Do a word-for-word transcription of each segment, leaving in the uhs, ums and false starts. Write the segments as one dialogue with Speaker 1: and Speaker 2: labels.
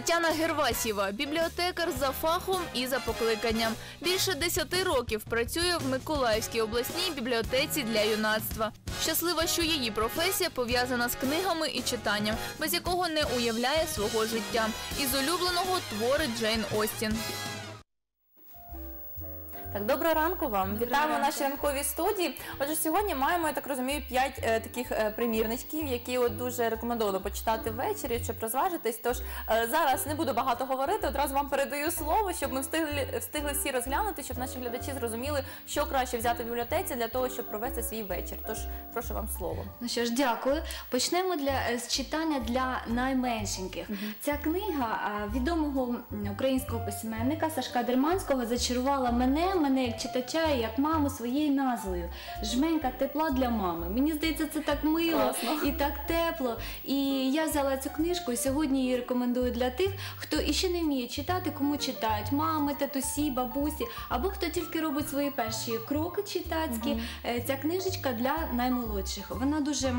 Speaker 1: Тетяна Гервасєва – бібліотекар за фахом і за покликанням. Більше десяти років працює в Миколаївській обласній бібліотеці для юнацтва. Щаслива, що її професія пов'язана з книгами і читанням, без якого не уявляє свого життя. Із улюбленого – твори Джейн Остін.
Speaker 2: Так, доброго ранку вам.
Speaker 1: Доброго
Speaker 2: Вітаємо в
Speaker 1: ранку.
Speaker 2: нашій ранковій студії. Отже, сьогодні маємо, я так розумію, п'ять е, таких е, примірничків, які от дуже рекомендовано почитати ввечері, щоб розважитись. Тож е, зараз не буду багато говорити, одразу вам передаю слово, щоб ми встигли, встигли всі розглянути, щоб наші глядачі зрозуміли, що краще взяти в бібліотеці для того, щоб провести свій вечір. Тож, прошу вам слово.
Speaker 3: Ну що ж, дякую. Почнемо для, з читання для найменшеньких.
Speaker 2: Мгм.
Speaker 3: Ця книга а, відомого м, українського письменника Сашка Дерманського зачарувала мене, мене як читача і як маму своєю назвою. «Жменька тепла для мами». Мені здається, це так мило
Speaker 2: Класно.
Speaker 3: і так тепло. І я взяла цю книжку і сьогодні її рекомендую для тих, хто іще не вміє читати, кому читають мами, татусі, бабусі, або хто тільки робить свої перші кроки читацькі.
Speaker 2: Мгм.
Speaker 3: Е, Ця книжечка для наймолодших. Вона дуже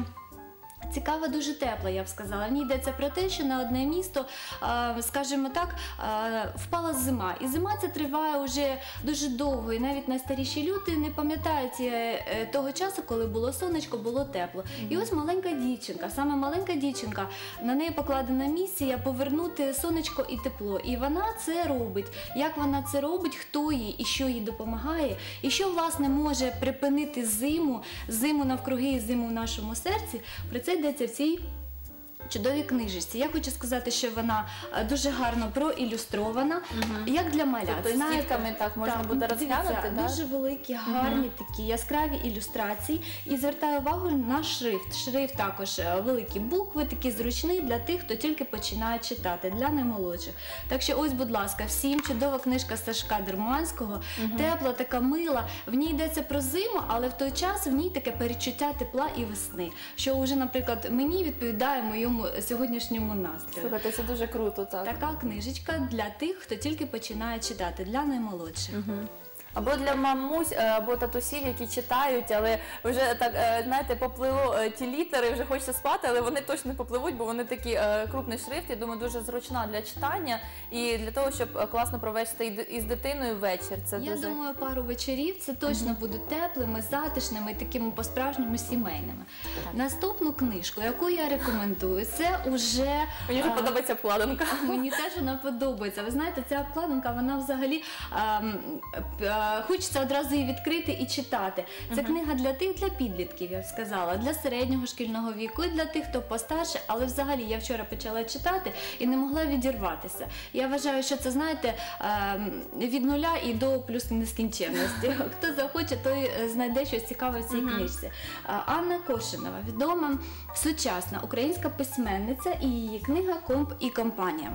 Speaker 3: цікава, дуже тепла, я б сказала. В ній йдеться про те, що на одне місто, а, скажімо так, а, впала зима. І зима ця триває вже дуже довго. І навіть найстаріші люди не пам'ятають е, того часу, коли було сонечко, було тепло. І ось маленька дівчинка, саме маленька дівчинка, на неї покладена місія повернути сонечко і тепло. І вона це робить. Як вона це робить, хто їй і що їй допомагає, і що, власне, може припинити зиму, зиму навкруги і зиму в нашому серці. Про це йдеться в цій чудовій книжечці. Я хочу сказати, що вона е, дуже гарно проілюстрована, як для малят.
Speaker 2: Тобто з
Speaker 3: Знаєте,
Speaker 2: дітками так можна буде
Speaker 3: дивіться,
Speaker 2: розглянути, да?
Speaker 3: дуже великі, гарні такі яскраві ілюстрації. І звертаю увагу на шрифт. Шрифт також е, великі букви, такий зручний для тих, хто тільки починає читати, для наймолодших. Так що ось, будь ласка, всім чудова книжка Сашка Дерманського, тепла, така мила. В ній йдеться про зиму, але в той час в ній таке перечуття тепла і весни, що вже, наприклад, мені відповідає моєму сьогоднішньому настрою.
Speaker 2: Слухайте, це дуже круто, так.
Speaker 3: Така книжечка для тих, хто тільки починає читати, для наймолодших.
Speaker 2: Мгм. Або для мамусь, е, або татусів, які читають, але вже так, е, знаєте, попливо е, ті літери, вже хочеться спати, але вони точно не попливуть, бо вони такі е, крупний шрифт, я думаю, дуже зручна для читання і для того, щоб е, класно провести і д- із дитиною вечір. Це
Speaker 3: Я
Speaker 2: дуже...
Speaker 3: думаю, пару вечорів це точно будуть теплими, затишними, такими по-справжньому сімейними. Наступну книжку, яку я рекомендую, це уже...
Speaker 2: Мені вже
Speaker 3: а,
Speaker 2: подобається обкладинка.
Speaker 3: Мені теж вона подобається. Ви знаєте, ця обкладинка, вона взагалі а, м, а, хочеться одразу її відкрити і читати. Це книга для тих, для підлітків, я б сказала, для середнього шкільного віку і для тих, хто постарше, але взагалі я вчора почала читати і не могла відірватися. Я вважаю, що це, знаєте, а, м, від нуля і до плюс нескінченності. Хто захоче, той е, знайде щось цікаве в цій книжці. А, Анна Кошинова, відома сучасна українська письменниця, і її книга «Комп і компанія».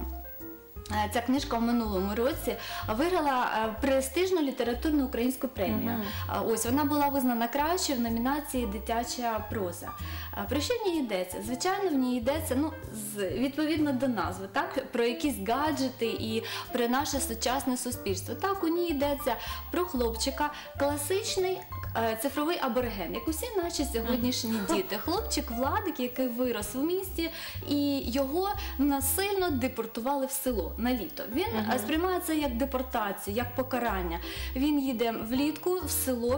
Speaker 3: Е, Ця книжка в минулому році виграла е, престижну літературну українську премію. А, Ось вона була визнана кращою в номінації «Дитяча проза». А Про що в ній йдеться? Звичайно, в ній йдеться, ну, з, відповідно до назви, так, про якісь гаджети і про наше сучасне суспільство. Так, у ній йдеться про хлопчика, класичний е, цифровий абориген, як усі наші сьогоднішні діти. Хлопчик Владик, який вирос в місті, і його насильно депортували в село на літо. Він е, сприймає це як депортацію, як покарання. Він їде влітку в село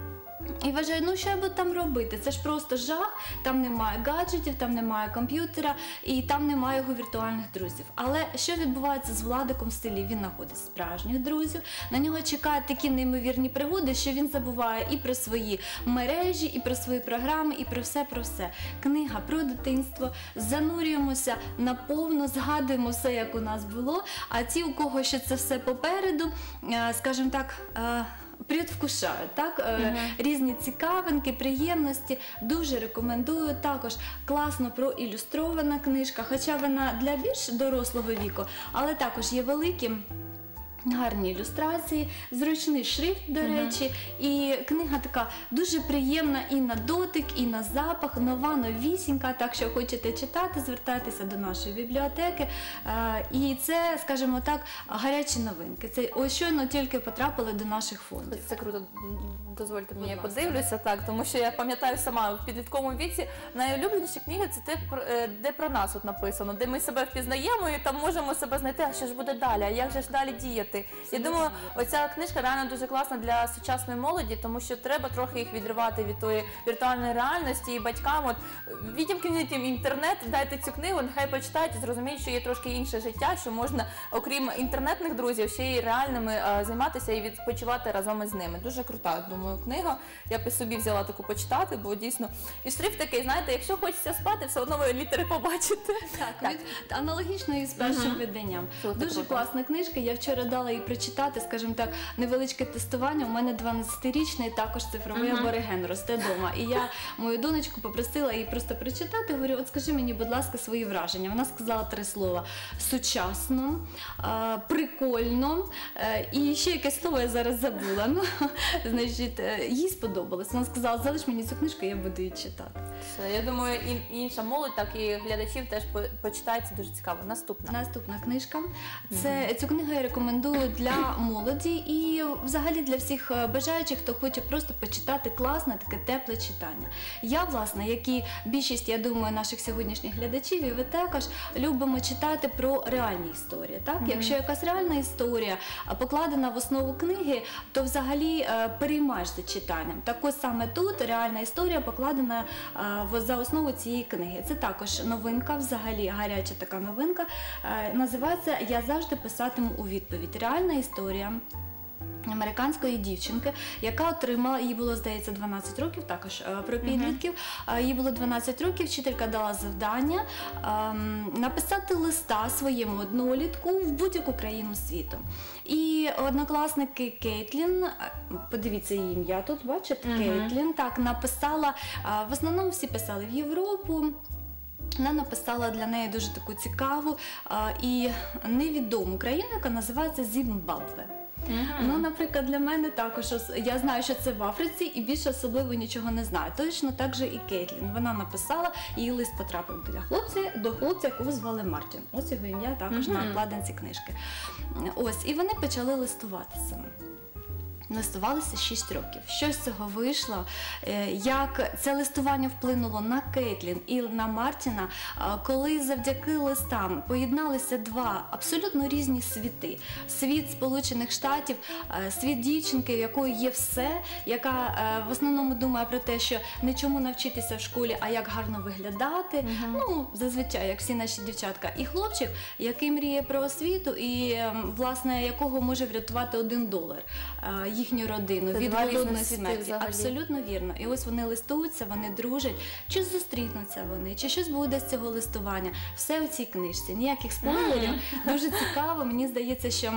Speaker 3: і вважає, ну що я буду там робити? Це ж просто жах, там немає гаджетів, там немає комп'ютера і там немає його віртуальних друзів. Але що відбувається з Владиком в селі? Він знаходить справжніх друзів, на нього чекають такі неймовірні пригоди, що він забуває і про свої мережі, і про свої програми, і про все, про все. Книга про дитинство, занурюємося наповно, згадуємо все, як у нас було, а ті, у кого ще це все попереду, е, скажімо так, е, предвкушають, так? Е, різні цікавинки, приємності. Дуже рекомендую. Також класно проілюстрована книжка, хоча вона для більш дорослого віку, але також є великі Гарні ілюстрації, зручний шрифт, до речі, і книга така дуже приємна і на дотик, і на запах, нова, новісінька, так що хочете читати, звертайтеся до нашої бібліотеки. Е, І це, скажімо так, гарячі новинки. Це ось щойно тільки потрапили до наших фондів.
Speaker 2: Це круто. Дозвольте мені, я
Speaker 3: Будь ласка.
Speaker 2: подивлюся, так, тому що я пам'ятаю сама в підлітковому віці найулюбленіші книги це те, про- е, де про нас от написано, де ми себе впізнаємо і там можемо себе знайти, а що ж буде далі, а як же ж далі діяти. Я думаю, оця книжка реально дуже класна для сучасної молоді, тому що треба трохи їх відривати від тої віртуальної реальності і батькам. От відімкніть їм інтернет, дайте цю книгу, нехай почитають і зрозуміють, що є трошки інше життя, що можна, окрім інтернетних друзів, ще й реальними е, займатися і відпочивати разом із ними. Дуже крута, думаю, книга. Я б і собі взяла таку почитати, бо дійсно і шрифт такий, знаєте, якщо хочеться спати, все одно ви літери побачите.
Speaker 3: Так, від- аналогічно і з першим
Speaker 2: Мгм.
Speaker 3: виданням.
Speaker 2: Круто,
Speaker 3: Дуже
Speaker 2: круто.
Speaker 3: класна книжка. Я вчора дала її прочитати, скажімо так, невеличке тестування. У мене дванадцятирічний також цифровий
Speaker 2: Мгм.
Speaker 3: абориген росте вдома. І я мою донечку попросила її просто прочитати. Говорю, от скажи мені, будь ласка, свої враження. Вона сказала три слова: сучасно, а, прикольно, е, і ще якесь слово я зараз забула. Ну, значить, е, їй сподобалось. Вона сказала, залиш мені цю книжку, я буду її читати.
Speaker 2: Все, я думаю, і і інша молодь, так і глядачів теж по- почитають, це дуже цікаво. Наступна.
Speaker 3: Наступна книжка. Це цю книгу я рекомендую для молоді і взагалі для всіх е, бажаючих, хто хоче просто почитати класне, таке тепле читання. Я, власне, як і більшість, я думаю, наших сьогоднішніх глядачів, і ви також любимо читати про реальні історії. Так? Якщо якась реальна історія а, покладена в основу книги, то взагалі е, переймаєш за читанням. Так ось саме тут реальна історія покладена е, в- за основу цієї книги. Це також новинка, взагалі гаряча така новинка. Е, Називається «Я завжди писатиму у відповідь». Реальна історія американської дівчинки, яка отримала, їй було, здається, дванадцять років, також е, про підлітків. Е, Їй було дванадцять років, вчителька дала завдання ем, написати листа своєму однолітку в будь-яку країну світу. І однокласники Кейтлін, е, подивіться її ім'я тут, бачите,
Speaker 2: Мгм.
Speaker 3: Кейтлін, так, написала, е, в основному всі писали в Європу. Вона написала для неї дуже таку цікаву а, і невідому країну, яка називається Зімбабве. Ну, наприклад, для мене також ос- я знаю, що це в Африці, і більше особливо нічого не знаю. Точно так же і Кейтлін. Вона написала, її лист потрапив для хлопця, до хлопця, якого звали Мартін. Ось його ім'я також на
Speaker 2: Мгм.
Speaker 3: обкладинці книжки. Ось, і вони почали листуватися. Листувалися шість років. Що з цього вийшло? Е, Як це листування вплинуло на Кейтлін і на Мартіна, а, коли завдяки листам поєдналися два абсолютно різні світи. Світ Сполучених Штатів, е, світ дівчинки, в якої є все, яка е, в основному думає про те, що не чому навчитися в школі, а як гарно виглядати. Ну, зазвичай, як всі наші дівчатка. І хлопчик, який мріє про освіту і, ем, власне, якого може врятувати один долар е, їхню родину
Speaker 2: Це
Speaker 3: від
Speaker 2: два різних
Speaker 3: голодної
Speaker 2: світи
Speaker 3: смерті.
Speaker 2: взагалі.
Speaker 3: Абсолютно вірно. І ось вони листуються, вони дружать. Чи зустрінуться вони, чи щось буде з цього листування. Все у цій книжці. Ніяких спойлерів. Дуже цікаво. Мені здається, що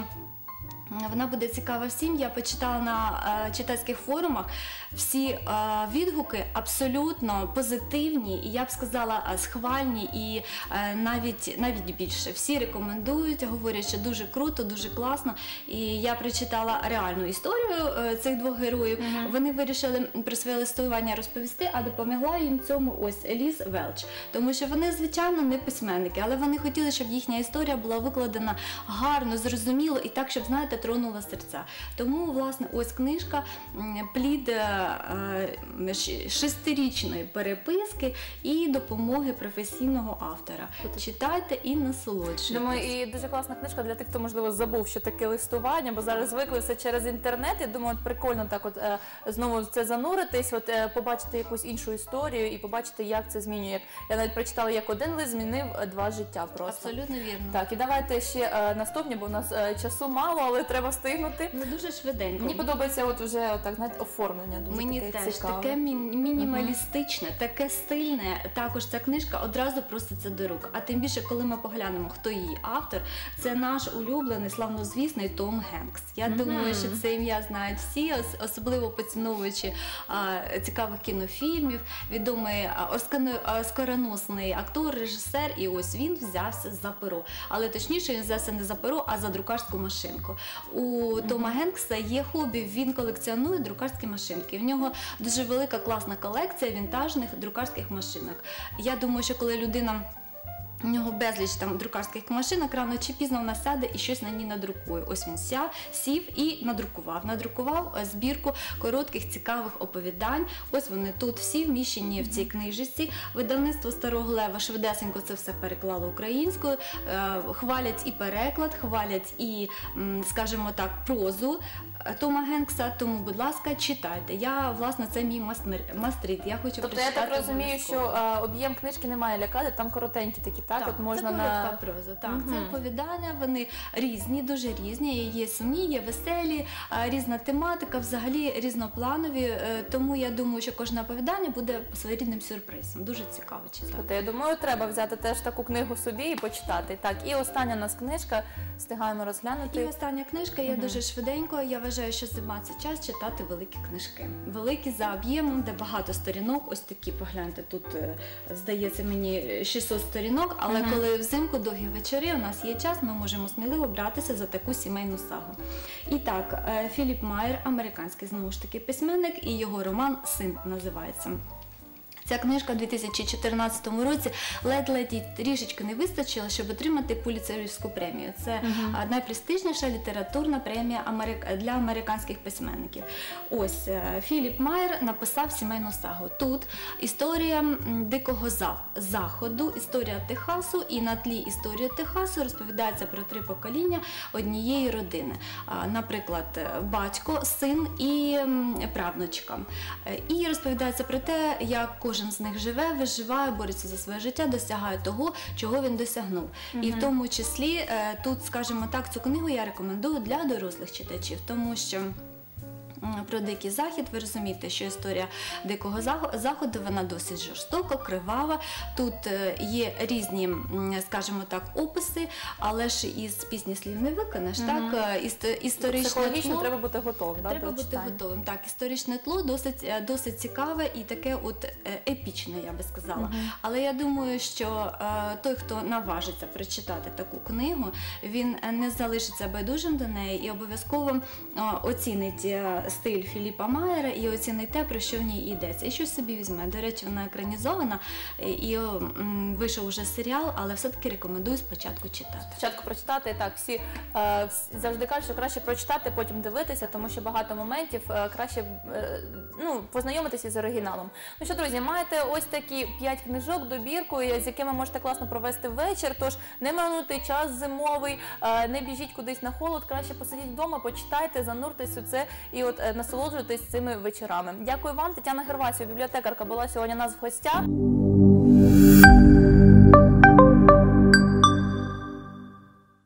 Speaker 3: вона буде цікава всім. Я почитала на е, читацьких форумах. Всі е, відгуки абсолютно позитивні, і я б сказала, е, схвальні, і е, навіть, навіть більше. Всі рекомендують, говорять, що дуже круто, дуже класно. І я прочитала реальну історію е, цих двох героїв. Вони вирішили про своє листування розповісти, а допомогла їм цьому ось Ліз Велч. Тому що вони, звичайно, не письменники, але вони хотіли, щоб їхня історія була викладена гарно, зрозуміло і так, щоб, знаєте, тронула серця. Тому, власне, ось книжка, м, плід е, е, щ- шестирічної переписки і допомоги професійного автора. Читайте і насолоджуйтесь.
Speaker 2: Думаю, і дуже класна книжка для тих, хто, можливо, забув, що таке листування, бо зараз звикли все через інтернет. Я думаю, от прикольно так от е, знову в це зануритись, от е, побачити якусь іншу історію і побачити, як це змінює. Як я навіть прочитала, як один лист змінив е, два життя просто.
Speaker 3: Абсолютно вірно.
Speaker 2: Так, і давайте ще е, наступні, бо у нас е, часу мало, але треба встигнути.
Speaker 3: Ну, дуже швиденько.
Speaker 2: Мені подобається от уже отак, знаєте, оформлення дуже
Speaker 3: Мені
Speaker 2: таке
Speaker 3: теж
Speaker 2: цікаве.
Speaker 3: таке мі- мінімалістичне, таке стильне. Також ця книжка одразу проситься до рук. А тим більше, коли ми поглянемо, хто її автор, це наш улюблений, славнозвісний Том Генкс. Я
Speaker 2: Мгм.
Speaker 3: думаю, що це ім'я знають всі, ос- особливо поціновуючи а, цікавих кінофільмів, відомий а, оскано- оскароносний актор, режисер, і ось він взявся за перо. Але точніше, він взявся не за перо, а за друкарську машинку. у Тома Генкса є хобі, він колекціонує друкарські машинки. В нього дуже велика класна колекція вінтажних друкарських машинок. Я думаю, що коли людина у нього безліч там друкарських машинок, рано чи пізно вона сяде і щось на ній надрукує. Ось він ся, сів і надрукував. Надрукував е, збірку коротких цікавих оповідань. Ось вони тут всі вміщені в цій книжці. Видавництво Старого Лева швидесенько це все переклало українською. Е, хвалять і переклад, хвалять і, м, скажімо так, прозу Тома Генкса. Тому, будь ласка, читайте. Я, власне, це мій мастер- мастрит. Я хочу
Speaker 2: Тобто я
Speaker 3: прочитати
Speaker 2: так розумію, що
Speaker 3: обов'язково.
Speaker 2: е, об'єм книжки не має лякати, там коротенькі такі, так? От можна
Speaker 3: це
Speaker 2: на...
Speaker 3: коротка проза. Так,
Speaker 2: Мгм.
Speaker 3: це оповідання, вони різні, дуже різні. Є сумні, є веселі, а, різна тематика, взагалі різнопланові. Е, Тому я думаю, що кожне оповідання буде своєрідним сюрпризом. Дуже цікаво читати.
Speaker 2: Тобто, я думаю, треба взяти теж таку книгу собі і почитати. Так, і остання у нас книжка, встигаємо
Speaker 3: І
Speaker 2: розглянути.
Speaker 3: остання книжка, я дуже швиденько. Я вважаю, що зима – це час читати великі книжки. Великі за об'ємом, де багато сторінок. Ось такі, погляньте, тут, е, здається мені, шістсот сторінок. Але коли взимку довгі вечори, у нас є час, ми можемо сміливо братися за таку сімейну сагу. І так, е, Філіп Майер, американський, знову ж таки, письменник, і його роман «Син» називається. Ця книжка у дві тисячі чотирнадцятому році ледь-ледь їй трішечки не вистачило, щоб отримати Пулітцерівську премію. Це а, найпрестижніша літературна премія Америк- для американських письменників. Ось е, Філіп Майер написав сімейну сагу. Тут історія м, дикого за- заходу, історія Техасу, і на тлі історії Техасу розповідається про три покоління однієї родини. А, Наприклад, е, батько, син і м, правнучка. Е, І розповідається про те, як кожен з них живе, виживає, бореться за своє життя, досягає того, чого він досягнув. І в тому числі е, тут, скажімо так, цю книгу я рекомендую для дорослих читачів, тому що м, про дикий захід ви розумієте, що історія дикого Зах- заходу, вона досить жорстока, кривава. Тут е, є різні, м, скажімо так, описи, але ж із пісні слів не виконаш. Так, Е, іс- історичне
Speaker 2: Психологічно
Speaker 3: тло-
Speaker 2: треба бути готовим. да,
Speaker 3: Треба
Speaker 2: до
Speaker 3: бути
Speaker 2: читання.
Speaker 3: готовим. Так, історичне тло досить, е, досить цікаве і таке от е, епічне, я би сказала. Але я думаю, що е, той, хто наважиться прочитати таку книгу, він е, не залишиться байдужим до неї і обов'язково е, оцінить е, стиль Філіпа Майера і оцінить те, про що в ній йдеться. І щось собі візьме. До речі, вона екранізована і, і м, вийшов уже серіал, але все-таки рекомендую спочатку читати.
Speaker 2: Спочатку прочитати, і так, всі е, вс- завжди кажуть, що краще прочитати, потім дивитися, тому що багато моментів е, краще е, ну, познайомитися з оригіналом. Ну що, друзі, маєте ось такі п'ять книжок, добірку, з якими можете класно провести вечір, тож не минути час зимовий, е, не біжіть кудись на холод, краще посидіть вдома, почитайте, зануртесь у це і от е, насолоджуйтесь цими вечорами. Дякую вам, Тетяна Гервасів, бібліотекарка, була сьогодні у нас в гостях.